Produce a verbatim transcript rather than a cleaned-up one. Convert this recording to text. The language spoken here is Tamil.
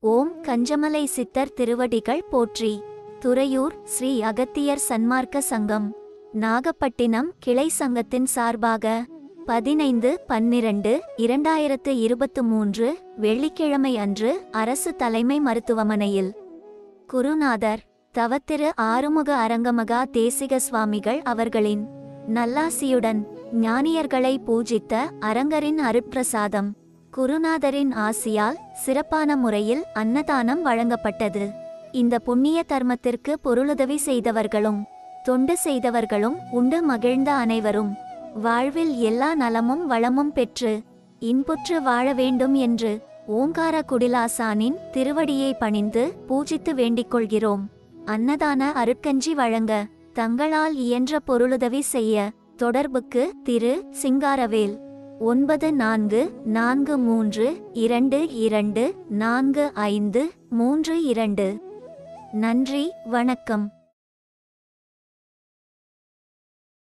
ஓம் கஞ்சமலை சித்தர் திருவடிகள் போற்றி. துறையூர் ஸ்ரீ அகத்தியர் சன்மார்க்க சங்கம் நாகப்பட்டினம் கிளை சங்கத்தின் சார்பாக பதினைந்து பன்னிரண்டு இரண்டாயிரத்து இருபத்து மூன்று வெள்ளிக்கிழமை அன்று அரசு தலைமை மருத்துவமனையில் குருநாதர் தவத்திரு ஆறுமுக அரங்கமகா தேசிக சுவாமிகள் அவர்களின் நல்லாசியுடன் ஞானியர்களை பூஜித்த அரங்கரின் அருட்பிரசாதம் குருநாதரின் ஆசியால் சிறப்பான முறையில் அன்னதானம் வழங்கப்பட்டது. இந்த புண்ணிய தர்மத்திற்கு பொருளுதவி செய்தவர்களும் தொண்டு செய்தவர்களும் உண்டு மகிழ்ந்த அனைவரும் வாழ்வில் எல்லா நலமும் வளமும் பெற்று இன்புற்று வாழ வேண்டும் என்று ஓங்கார குடிலாசானின் திருவடியை பணிந்து பூஜித்து வேண்டிக் கொள்கிறோம். அன்னதான அருட்கஞ்சி வழங்க தங்களால் இயன்ற பொருளுதவி செய்ய தொடர்புக்கு திரு சிங்காரவேல் ஒன்பது நான்கு நான்கு மூன்று இரண்டு இரண்டு நான்கு ஐந்து மூன்று இரண்டு. நன்றி, வணக்கம்.